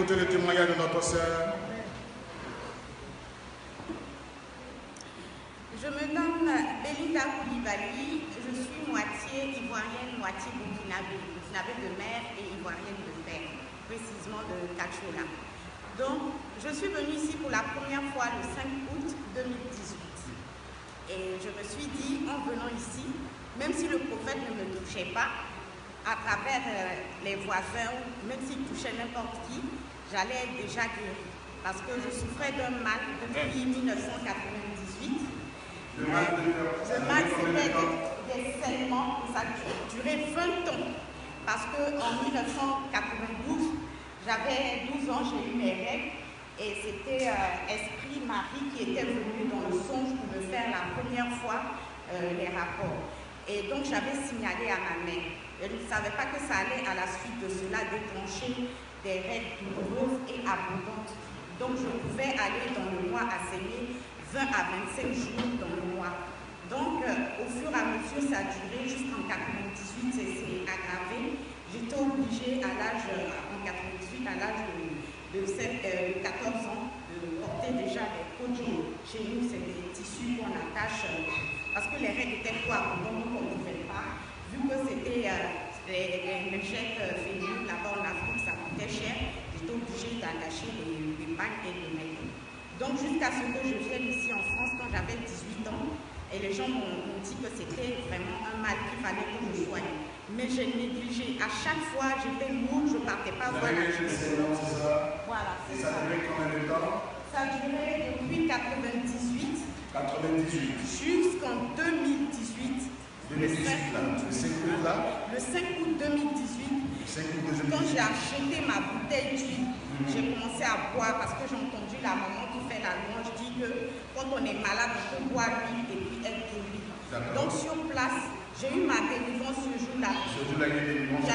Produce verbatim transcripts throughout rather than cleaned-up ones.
écouter le témoignage de notre sœur. Je me nomme Belinda Koulibaly, je suis moitié ivoirienne, moitié burkinabé, burkinabé de mère et ivoirienne de père, précisément de Kachola. Donc, je suis venue ici pour la première fois le cinq août deux mille dix-huit. Et je me suis dit, en venant ici, même si le prophète ne me touchait pas, à travers euh, les voisins, même s'il touchait n'importe qui, j'allais être déjà guérie. Parce que je souffrais d'un mal depuis mille neuf cent quatre-vingt-dix-huit. Le mal, le mal c'était des, des saignements, ça a duré vingt ans. Parce qu'en mille neuf cent quatre-vingt-douze, j'avais douze ans, j'ai eu mes règles. Et c'était euh, Esprit Marie qui était venu dans le songe pour me faire la première fois euh, les rapports. Et donc j'avais signalé à ma mère. Elle ne savait pas que ça allait à la suite de cela déclencher des règles douloureuses et abondantes. Donc je pouvais aller dans le mois à saigner vingt à vingt-cinq jours dans le mois. Donc euh, au fur et à mesure ça a duré jusqu'en quatre-vingt-dix-huit, c'est aggravé. J'étais obligée à l'âge, en quatre-vingt-dix-huit, à l'âge de, de, de quatorze ans, de porter déjà des coachs. Chez nous, c'est des tissus qu'on attache euh, parce que les règles étaient trop abondantes, donc on ne pouvait pas. Vu que c'était euh, les mégettes euh, féminines là-bas en Afrique, ça coûtait cher, j'étais obligée d'attacher des, des pagnes et des maillots. Donc jusqu'à ce que je vienne ici en France quand j'avais dix-huit ans, et les gens m'ont dit que c'était vraiment un mal qu'il fallait que je soigne. Mais j'ai négligé. À chaque fois, j'étais lourde, je ne partais pas voir la gynécologue. Voilà, c'est ça. Ça a duré combien de temps? Ça a duré depuis quatre-vingt-dix-huit. quatre-vingt-dix-huit. Jusqu'en deux mille dix-huit. deux mille dix-huit, là. Le cinq août, là. Le cinq août deux mille dix-huit. Quand j'ai acheté ma bouteille d'huile, mm-hmm. j'ai commencé à boire parce que j'ai entendu la maman qui fait la louange dire que quand on est malade, on peut boire l'huile et puis être guéri. Donc sur place, j'ai eu ma délivrance ce jour-là. Ce jour-là, il y a eu des délivrance.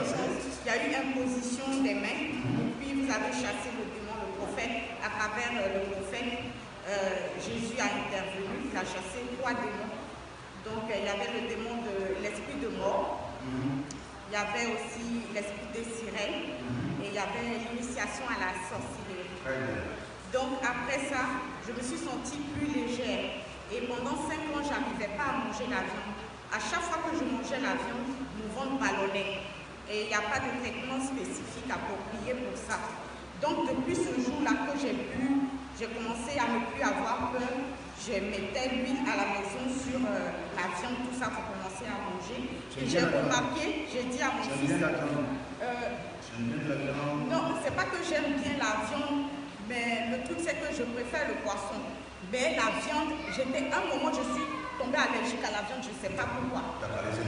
Il y a eu imposition des mains. Mm-hmm. Puis vous avez chassé le démon, le prophète. À travers euh, le prophète, euh, Jésus a intervenu. Il a chassé trois démons. Donc euh, il y avait le démon de l'esprit de mort. Mm-hmm. Il y avait aussi l'esprit des sirènes. Mm-hmm. Et il y avait l'initiation à la sorcellerie. Mm-hmm. Donc après ça, je me suis sentie plus légère. Et pendant cinq ans, je n'arrivais pas à manger la viande. À chaque fois que je mangeais la viande, mon ventre ballonnait. Et il n'y a pas de traitement spécifique approprié pour ça. Donc depuis ce jour-là que j'ai pu, j'ai commencé à ne plus avoir peur. Je mettais l'huile à la maison sur euh, la viande, tout ça pour commencer à manger. Et j'ai remarqué, j'ai dit à mon fils... J'aime bien la viande. Euh, J'aime bien la viande. Non, c'est pas que j'aime bien la viande, mais le truc c'est que je préfère le poisson. Mais la viande, j'étais un moment, je suis tombée allergique à la viande, je ne sais pas pourquoi.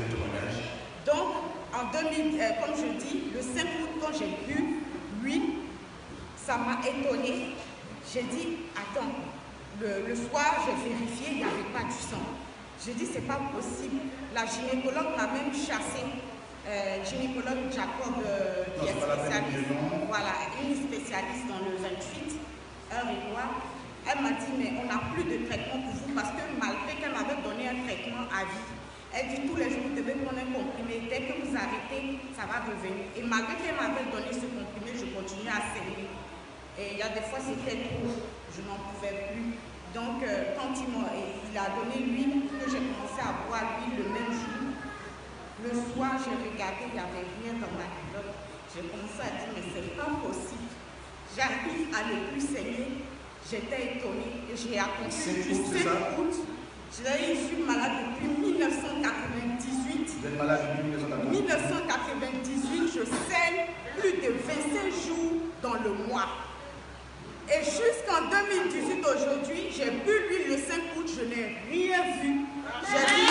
Donc, en deux mille, euh, comme je dis, le cinq août, quand j'ai bu l'huile, ça m'a étonnée. J'ai dit, attends, le, le soir, j'ai vérifié, il n'y avait pas du sang. J'ai dit, c'est pas possible. La gynécologue m'a même chassé. Euh, gynécologue Jacob, euh, qui est spécialiste, voilà, une spécialiste dans le vingt-huit, heure et noir. Elle m'a dit, mais on n'a plus de traitement pour vous parce que malgré qu'elle m'avait donné un traitement à vie, elle dit tous les jours vous devez prendre un comprimé, dès que vous arrêtez, ça va revenir. Et malgré qu'elle m'avait donné ce comprimé, je continuais à saigner. Et il y a des fois c'était trop, je n'en pouvais plus. Donc euh, quand il, il a donné l'huile, que j'ai commencé à boire l'huile le même jour, le soir j'ai regardé, il n'y avait rien dans ma culotte. J'ai commencé à dire, mais c'est pas possible. J'arrive à ne plus saigner. J'étais étonnée et j'ai attendu du cinq août. Je suis malade depuis mille neuf cent quatre-vingt-dix-huit. Vous êtes malade depuis mille neuf cent quatre-vingt-dix-huit, je saigne plus de vingt-cinq jours dans le mois. Et jusqu'en deux mille dix-huit, aujourd'hui, j'ai bu l'huile le cinq août, je n'ai rien vu. J'ai dit...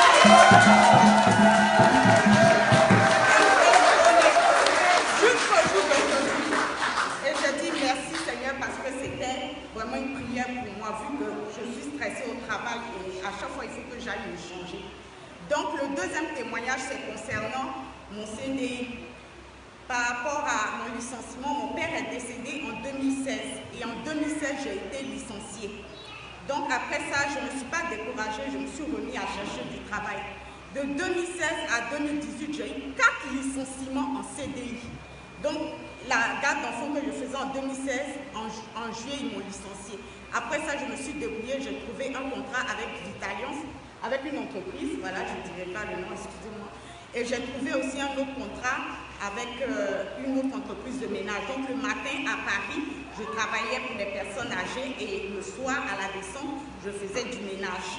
Jusqu'au jour d'aujourd'hui. Et j'ai dit merci Seigneur parce que c'était vraiment une prière pour moi, vu que je suis stressée au travail et à chaque fois il faut que j'aille me changer. Donc le deuxième témoignage, c'est concernant mon C D I. Par rapport à mon licenciement, mon père est décédé en deux mille seize et en deux mille seize, j'ai été licenciée. Donc après ça, je ne me suis pas découragée, je me suis remis à chercher du travail. De deux mille seize à deux mille dix-huit, j'ai eu quatre licenciements en C D I. Donc la garde d'enfants que je faisant en deux mille seize, en, ju en juillet, ils m'ont licencié. Après ça, je me suis débrouillée, j'ai trouvé un contrat avec Vitaliance, avec une entreprise, voilà, je ne dirai pas le nom, excusez-moi. Et j'ai trouvé aussi un autre contrat avec euh, une autre entreprise de ménage. Donc le matin à Paris, je travaillais pour les personnes âgées et le soir à la descente, je faisais du ménage.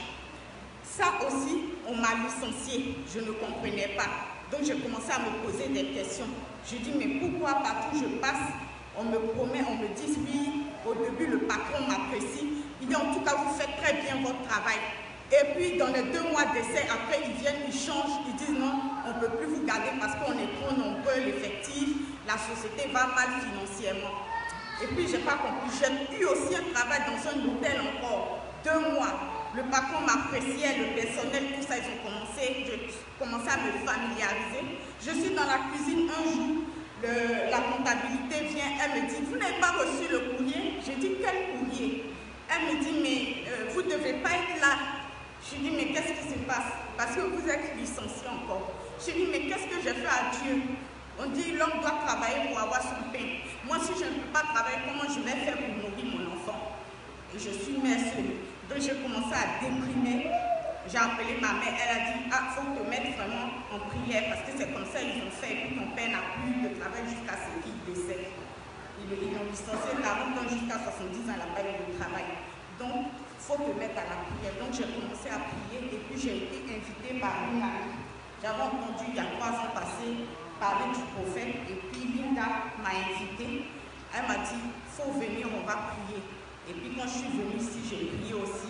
Ça aussi, on m'a licencié, je ne comprenais pas. Donc j'ai commencé à me poser des questions. Je dis, mais pourquoi partout je passe, on me promet, on me dit, oui, au début le patron m'apprécie. Il dit, en tout cas, vous faites très bien votre travail. Et puis, dans les deux mois d'essai, après, ils viennent, ils changent, ils disent, non, on ne peut plus vous garder parce qu'on est trop nombreux, l'effectif, la société va mal financièrement. Et puis, je n'ai pas compris. J'ai eu aussi un travail dans un hôtel encore, deux mois. Le patron m'appréciait, le personnel, tout ça, ils ont commencé, je commençais à me familiariser. Je suis dans la cuisine un jour, le, la comptabilité vient, elle me dit, vous n'avez pas reçu le courrier? J'ai dit, quel courrier? Elle me dit, mais euh, vous ne devez pas être là. Je dis, mais qu'est-ce qui se passe? Parce que vous êtes licencié encore. Je dis, mais qu'est-ce que j'ai fait à Dieu? On dit, l'homme doit travailler pour avoir son pain. Moi, si je ne peux pas travailler, comment je vais faire pour nourrir mon enfant? Et je suis mère seule. Donc, j'ai commencé à déprimer. J'ai appelé ma mère. Elle a dit, ah, il faut te mettre vraiment en prière parce que c'est comme ça ils ont fait. Et puis, ton père n'a plus de travail jusqu'à ce qu'il décède. Ils l'ont licencié quarante ans jusqu'à soixante-dix ans, la période de travail. Donc, il faut te mettre à la prière. Donc, j'ai commencé à prier et puis j'ai été invitée par une amie. J'avais entendu il y a trois ans passé parler du prophète et puis Linda m'a invitée. Elle m'a dit, il faut venir, on va prier. Et puis quand je suis venue ici, j'ai prié aussi.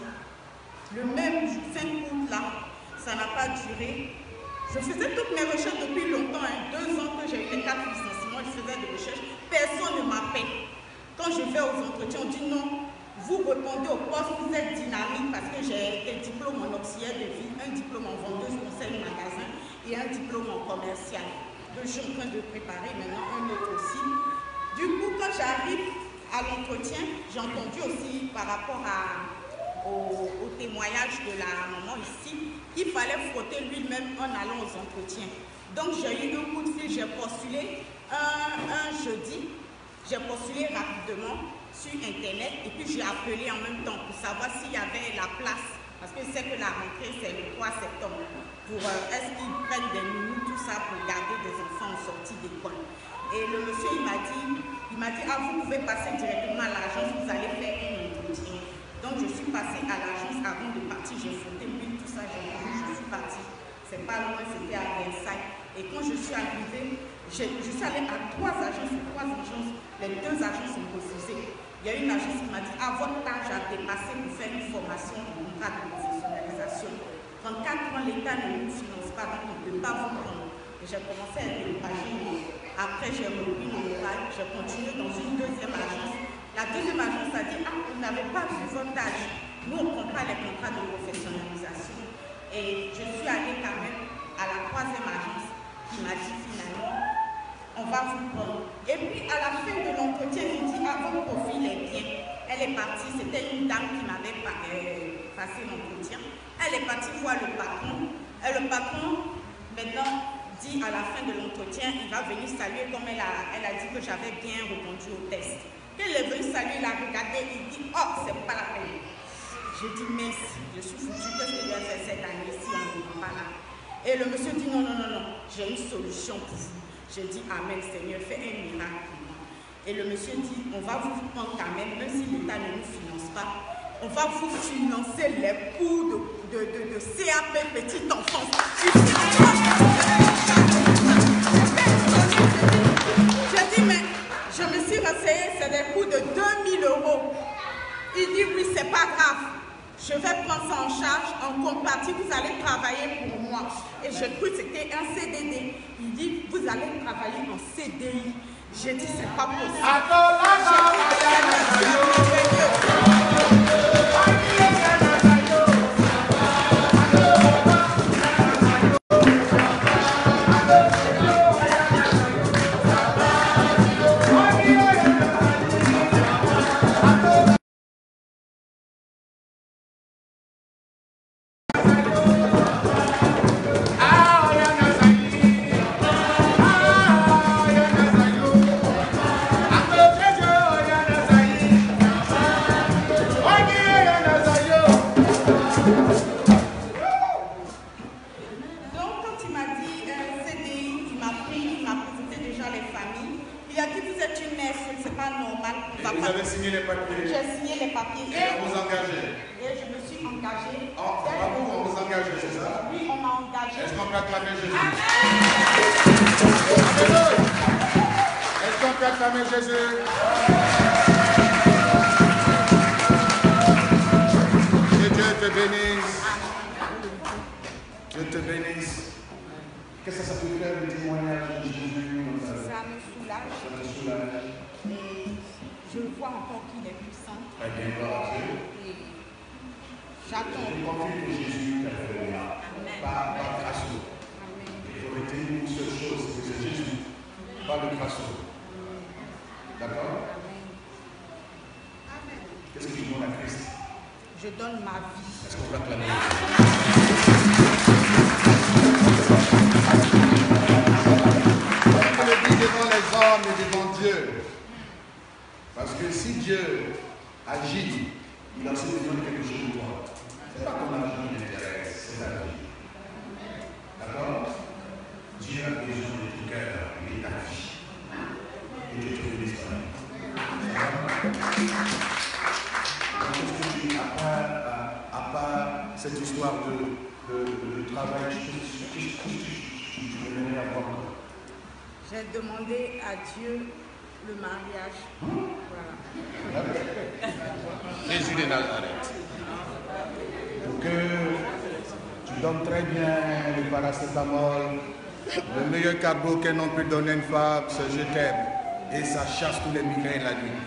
Le même cinq août là, ça n'a pas duré. Je faisais toutes mes recherches depuis longtemps, hein. deux ans que j'ai eu les quatre licenciements, je faisais des recherches. Personne ne m'appelle. Quand je vais aux entretiens, on dit non, vous répondez au poste, vous êtes dynamique parce que j'ai des diplômes en auxiliaire de vie, un diplôme en vendeuse conseil magasin et un diplôme en commercial. Donc je suis en train de préparer maintenant un autre aussi. Du coup, quand j'arrive à l'entretien, j'ai entendu aussi par rapport à, au, au témoignage de la maman ici, qu'il fallait frotter lui-même en allant aux entretiens. Donc j'ai eu un coup de fil, j'ai postulé un, un jeudi, j'ai postulé rapidement sur internet et puis j'ai appelé en même temps pour savoir s'il y avait la place, parce que c'est que la rentrée c'est le trois septembre, pour euh, est-ce qu'ils prennent des minutes, tout ça pour garder des enfants en sortie d'école. Et le monsieur il m'a dit, il m'a dit, ah vous pouvez passer directement à l'agence, vous allez faire un entretien. Donc je suis passée à l'agence avant de partir, j'ai frotter l'huile, tout ça, j'ai vu, je suis partie. C'est pas loin, c'était à Versailles. Et quand je suis arrivée, je suis allée à trois agences, trois agences, les deux agences ont refusé. Il y a une agence qui m'a dit, ah votre âge a dépassé pour faire une formation en contrat de professionnalisation. trente-quatre ans, l'État ne nous finance pas, donc on ne peut pas vous prendre. Et j'ai commencé à être découragée. Après, j'ai repris le moral, j'ai continué dans une deuxième agence. La deuxième agence a dit, ah, vous n'avez pas vu votre âge. Nous, on ne prend pas les contrats de professionnalisation. Et je suis allée quand même à la troisième agence qui m'a dit finalement, on va vous prendre. Et puis, à la fin de l'entretien, j'ai dit, ah, votre profil est bien. Elle est partie, c'était une dame qui m'avait passé l'entretien. Elle est partie voir le patron. Et le patron, maintenant, dit à la fin de l'entretien, il va venir saluer comme elle a, elle a dit que j'avais bien répondu au test. Quand il est venu saluer, il a regardé, il dit, oh, c'est pas la peine. J'ai dit, merci, je suis foutue, qu'est-ce que je vais faire cette année si on ne va pas là? Et le monsieur dit, non, non, non, non, j'ai une solution pour vous. J'ai dit, amen, Seigneur, fais un miracle pour moi. Et le monsieur dit, on va vous prendre quand même, même si l'État ne nous finance pas, on va vous financer les cours de, de, de, de C A P petite enfance. J'ai dit, mais je me suis renseignée, c'est des coûts de deux mille euros. Il dit, oui, c'est pas grave. Je vais prendre ça en charge. En contrepartie, vous allez travailler pour moi. Et j'ai cru que c'était un C D D. Il dit, vous allez travailler en C D I. J'ai dit, c'est pas possible. I'm contrat normal. Et vous avez signé les papiers. J'ai signé les papiers. Et on vous engagez. Et je me suis engagée. Oh, bravo, on vous engage, c'est ça? Oui, on m'a engagée. Est-ce qu'on peut acclamer Jésus? Est-ce qu'on peut acclamer Jésus? Que Dieu te bénisse. Dieu te bénisse. Qu'est-ce que ça peut faire le témoignage de Jésus? Ça me soulage. Ça me soulage. Et je vois encore qu'il est puissant. Très bien, gloire à Dieu. Et j'attends. Je confie que Jésus t'a fait le bien. Pas par crasso. Il faut retenir une seule chose, c'est que c'est Jésus, pas le crasso. D'accord? Qu'est-ce que tu donnes à Christ? Je donne ma vie. Est-ce qu'on peut acclamer? On le dit devant les hommes et devant Dieu. Parce que si Dieu agit, il a aussi besoin de quelque chose de toi. Ce n'est pas ton argent qui l'intéresse, c'est la vie. D'accord? Dieu a besoin de ton cœur et de ta vie. Et Dieu te bénisse par lui. Qu'est-ce que tu dis à part, à, à part cette histoire de, de, de, de travail, tu aimerais avoir? J'ai demandé à Dieu le mariage. Voilà. Jésus de Nazareth. Pour que tu donnes très bien le paracétamol, le meilleur cadeau qu'un homme peut donner à une femme, c'est je t'aime. Et ça chasse tous les migraines la nuit.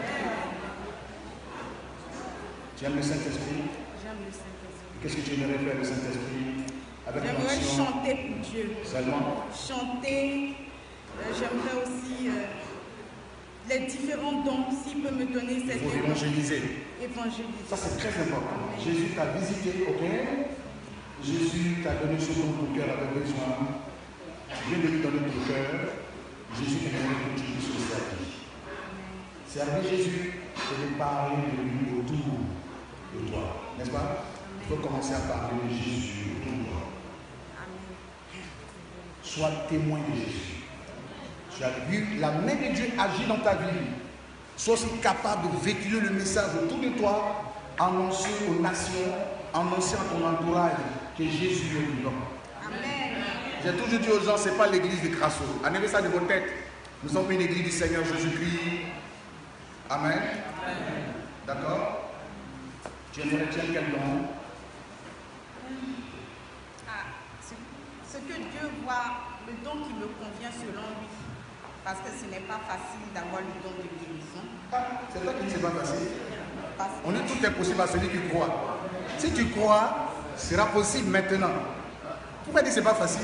Tu aimes le Saint-Esprit? J'aime le Saint-Esprit. Qu'est-ce que tu aimerais faire le Saint-Esprit? J'aimerais chanter pour Dieu. Seulement? Chanter. Euh, J'aimerais aussi euh, les différents dons, s'il peut me donner ces Pour dons. évangéliser. Évangéliser. Ça c'est très important. Jésus t'a visité, ok? Jésus t'a donné ce dont ton cœur avait besoin. Viens de lui donner ton cœur. Jésus aimerait que tu puisses le servir. Servir Jésus, c'est de parler de lui autour de toi. N'est-ce pas? Il faut commencer à parler de Jésus autour de toi. Sois témoin de Jésus. Tu as vu la main de Dieu agir dans ta vie. Sois aussi capable de véhiculer le message autour de toi, annoncer aux nations, annoncer à ton entourage que Jésus est vivant. Amen. J'ai toujours dit aux gens, ce n'est pas l'église de Crasso. Enlevez ça de vos têtes. Nous sommes une église du Seigneur Jésus-Christ. Amen. D'accord? Tu aimerais tiens quel don? Ah, ce, ce que Dieu voit, le don qui me convient selon lui. Parce que ce n'est pas facile d'avoir le don de guérison. Ah, c'est toi qui dis que ce n'est pas facile. Parce On dit tout est possible à celui qui croit. Si tu crois, ce sera possible maintenant. Pourquoi dire que ce n'est pas facile?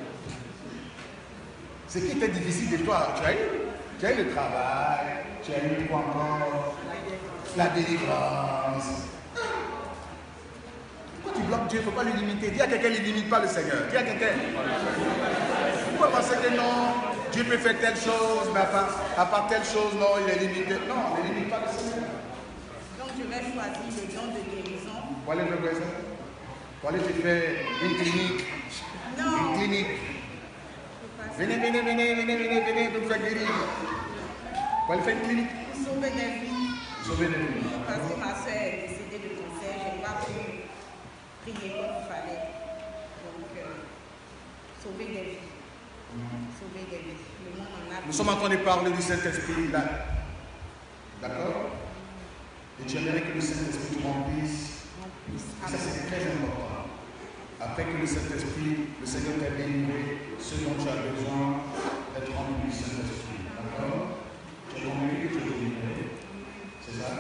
Ce qui était difficile de toi, tu as eu, tu as eu le travail, tu as eu quoi encore? La délivrance. Pourquoi tu bloques Dieu? Il ne faut pas lui limiter. Dis à quelqu'un, ne limite pas le Seigneur. Dis à quelqu'un. Pourquoi penser que non, Dieu peut faire telle chose, mais à part, à part telle chose, non, il est limité. Non, ne limite pas le Seigneur. donc je vais choisir le don de guérison. Pour aller faire ça? Pour aller te faire une clinique. Non. Une clinique. Venez, venez, venez, venez, venez, venez, pour vous faire guérir. Pour aller faire une clinique. Pour sauver des vies. Sauver des vies. Parce que ma soeur est décédée de cancer, je n'ai pas pu prier comme il fallait. Donc, euh, sauver des vies. Sauver des vies. Le monde en a. Nous sommes en train de parler du Saint-Esprit là. D'accord? Et tu aimerais que le Saint-Esprit te remplisse. Et ça, c'est très important. Après que le Saint-Esprit, le Seigneur t'a délivré ce dont tu as besoin d'être rempli du Saint-Esprit. D'accord? Tu as compris que tu es délivré. C'est ça?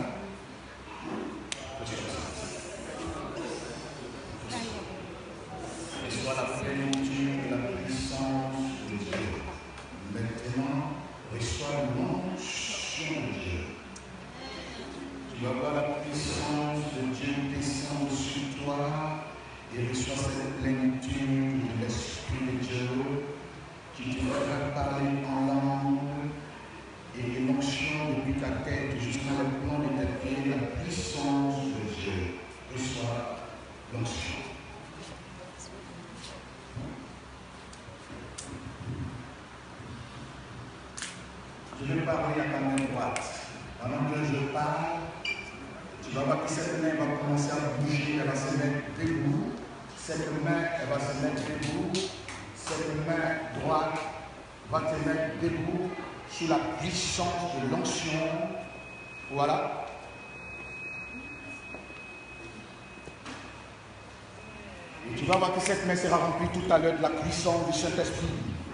Reçois la plénitude de la puissance de Dieu. Maintenant, reçois l'onction de Dieu. Tu vas voir la puissance de Dieu descendre sur toi et reçois cette plénitude de l'Esprit de Dieu qui te fera parler en langue et l'onction depuis ta tête jusqu'à le plan de tes pieds, la puissance de Dieu. Reçois l'onction. Je vais parler à ta main droite. que cette main va commencer à bouger, elle va se mettre debout. Cette main, elle va se mettre debout. Cette main droite va te mettre debout sous la puissance de l'onction. Voilà. Et tu vas voir que cette main sera remplie tout à l'heure de la puissance du Saint-Esprit.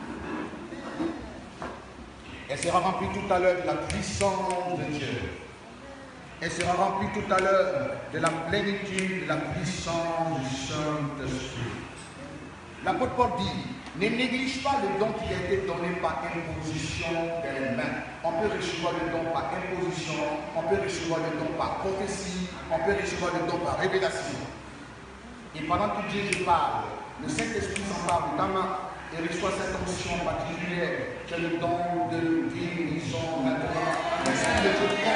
Elle sera remplie tout à l'heure de la puissance de Dieu. Elle sera remplie tout à l'heure de la plénitude de la puissance du Saint-Esprit. L'apôtre Paul dit, ne néglige pas le don qui a été donné par imposition des mains. On peut recevoir le don par imposition, on peut recevoir le don par prophétie, on peut recevoir le don par révélation. Et pendant que Dieu je parle, le Saint-Esprit s'empare de ta main et reçoit cette onction particulière qui est le don de guérison maintenant. L'Esprit de Dieu prend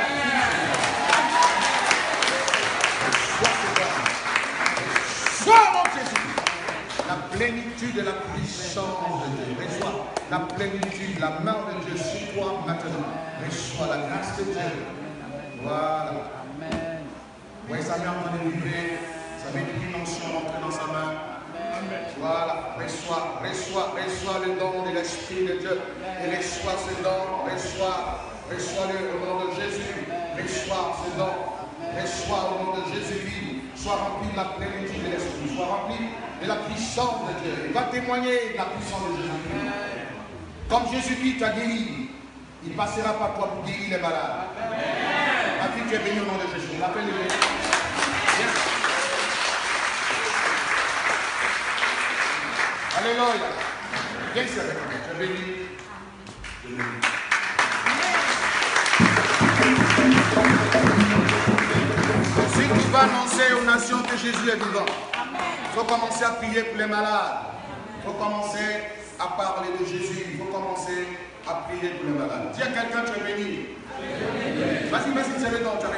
reçois ce don. Reçois mon Jésus. La plénitude de la puissance de Dieu. Reçois la plénitude, la main de Dieu sur toi maintenant. Reçois la grâce de Dieu. Voilà. Amen. Oui, sa main en train de vibrer. Ça met une dimension rentrée dans sa main. Voilà, reçois, reçois, reçois le don de l'Esprit de Dieu. Et reçois ce don, reçois, reçois-le au nom de Jésus. Reçois ce don, reçois au nom de Jésus. Sois rempli de la plénitude de l'Esprit, sois rempli de la puissance de Dieu. Il va témoigner de la puissance de Jésus. Comme Jésus-Christ t'a guéri, il passera par toi pour guérir les malades. Ma fille, tu es bénie au nom de Jésus. L'appelle le Viens. Alléluia. Viens ici avec moi. Tu es béni. Si tu vas annoncer aux nations que Jésus est vivant, il faut commencer à prier pour les malades. Il faut commencer à parler de Jésus. Il faut commencer à prier pour les malades. Dis à quelqu'un, tu es béni. Vas-y, vas-y, c'est le don. Tu as